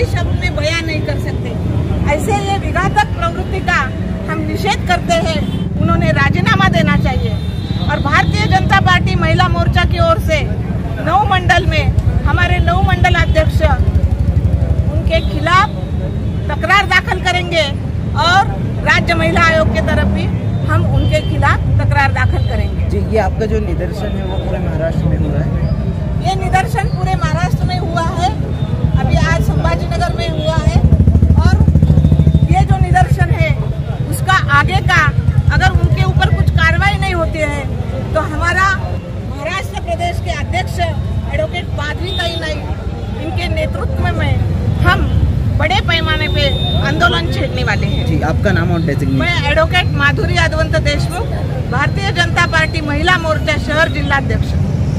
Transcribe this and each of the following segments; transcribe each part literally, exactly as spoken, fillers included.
भी शब्द में बयान नहीं कर सकते। ऐसे ये विघातक प्रवृत्ति का हम निषेध करते हैं। उन्होंने राजीनामा देना चाहिए। और भारतीय जनता पार्टी महिला मोर्चा की ओर से नौ मंडल में हमारे नौ मंडल अध्यक्ष उनके खिलाफ तकरार दाखिल करेंगे और राज्य महिला आयोग की तरफ भी हम उनके खिलाफ तकरार दाखिल करेंगे। जी, ये आपका जो निदर्शन है वो पूरे महाराष्ट्र में हुआ है? ये निदर्शन पूरे महाराष्ट्र में हुआ है। अभी आज संभाजीनगर में हुआ है और ये जो निदर्शन है उसका आगे का अगर उनके ऊपर कुछ कार्रवाई नहीं होती है तो हमारा महाराष्ट्र प्रदेश के अध्यक्ष एडवोकेट माधुरीताई नाईक इनके नेतृत्व में हम बड़े पैमाने पे आंदोलन छेड़ने वाले हैं। जी, आपका नाम और डेजिग्नेशन? मैं एडवोकेट माधुरी यादवंत देशमुख, भारतीय जनता पार्टी महिला मोर्चा शहर जिल्हा अध्यक्ष।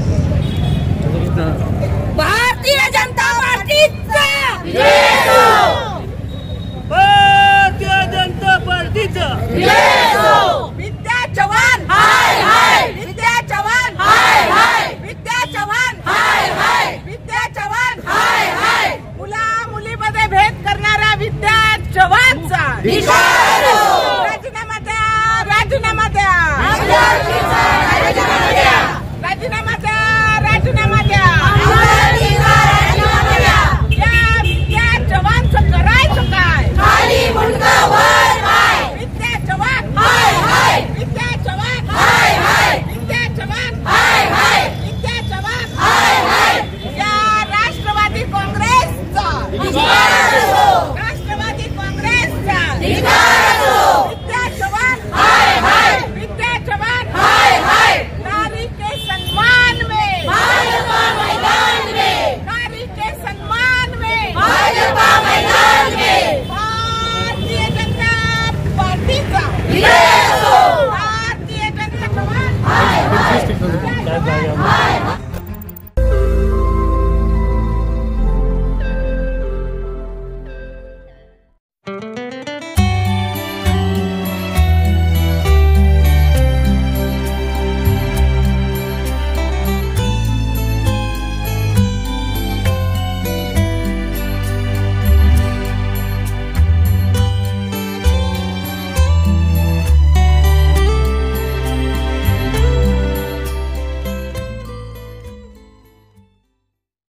भारतीय जनता पार्टीचा भारतीय जनता पार्टीचा विद्या चव्हाण हाय हाय, विद्या चव्हाण हाय हाय, विद्या चव्हाण हाय हाय, विद्या चव्हाण हाय हाय, मुला मुलीमध्ये भेद करणारा विद्या चव्हाणचा राजीनामा द्या, राजीनामा द्या।